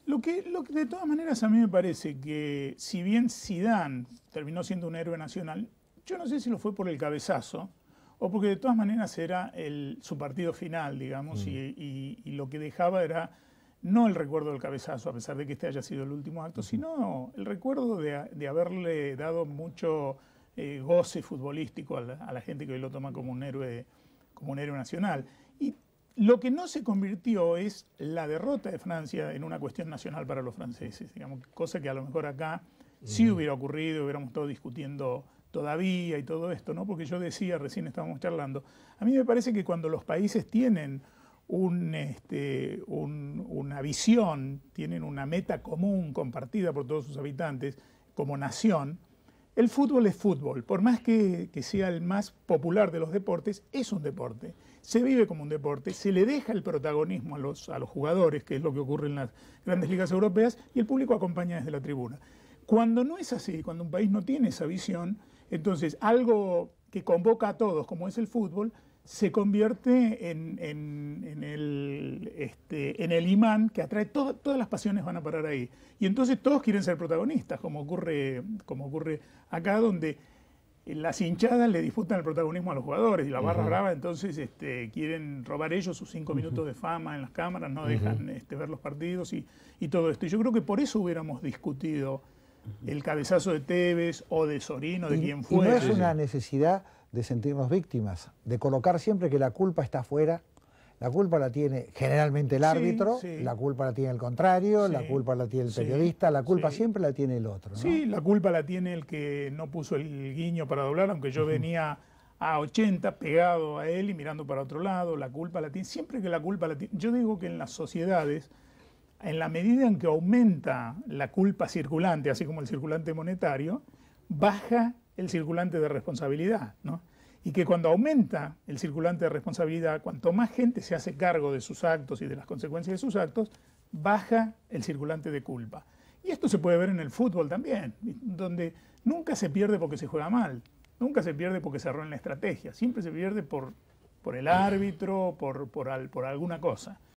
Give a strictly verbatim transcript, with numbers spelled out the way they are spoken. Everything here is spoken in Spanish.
Lo que, lo que de todas maneras a mí me parece que si bien Zidane terminó siendo un héroe nacional, yo no sé si lo fue por el cabezazo o porque de todas maneras era el, su partido final, digamos, mm. y, y, y lo que dejaba era no el recuerdo del cabezazo, a pesar de que este haya sido el último acto, sino el recuerdo de, de haberle dado mucho eh, goce futbolístico a la, a la gente que hoy lo toma como un héroe, como un héroe nacional. Y lo que no se convirtió es la derrota de Francia en una cuestión nacional para los franceses, digamos, cosa que a lo mejor acá sí mm. hubiera ocurrido, hubiéramos estado discutiendo todavía y todo esto, ¿no? Porque yo decía, recién estábamos charlando, a mí me parece que cuando los países tienen un, este, un, una visión, tienen una meta común compartida por todos sus habitantes como nación, el fútbol es fútbol, por más que, que sea el más popular de los deportes, es un deporte, se vive como un deporte, se le deja el protagonismo a los, a los jugadores, que es lo que ocurre en las grandes ligas europeas, y el público acompaña desde la tribuna. Cuando no es así, cuando un país no tiene esa visión, entonces algo que convoca a todos, como es el fútbol, se convierte en, en, en, el, este, en el imán que atrae, todo, todas las pasiones van a parar ahí. Y entonces todos quieren ser protagonistas, como ocurre, como ocurre acá, donde las hinchadas le disputan el protagonismo a los jugadores y la barra uh-huh. brava entonces este, quieren robar ellos sus cinco uh-huh. minutos de fama en las cámaras, no uh-huh. dejan este, ver los partidos y, y todo esto. Y yo creo que por eso hubiéramos discutido el cabezazo de Tevez o de Sorino, de y, quien fue. Y no es una necesidad de sentirnos víctimas, de colocar siempre que la culpa está afuera. La culpa la tiene generalmente el árbitro, sí, sí. la culpa la tiene el contrario, sí, la culpa la tiene el periodista, sí, la culpa sí. siempre la tiene el otro, ¿no? Sí, la culpa la tiene el que no puso el guiño para doblar, aunque yo uh-huh. venía a ochenta pegado a él y mirando para otro lado. La culpa la tiene, siempre que la culpa la tiene. Yo digo que en las sociedades, en la medida en que aumenta la culpa circulante, así como el circulante monetario, baja el circulante de responsabilidad, ¿no? Y que cuando aumenta el circulante de responsabilidad, cuanto más gente se hace cargo de sus actos y de las consecuencias de sus actos, baja el circulante de culpa. Y esto se puede ver en el fútbol también, donde nunca se pierde porque se juega mal, nunca se pierde porque se erró en la estrategia, siempre se pierde por, por el árbitro, por, por, al, por alguna cosa.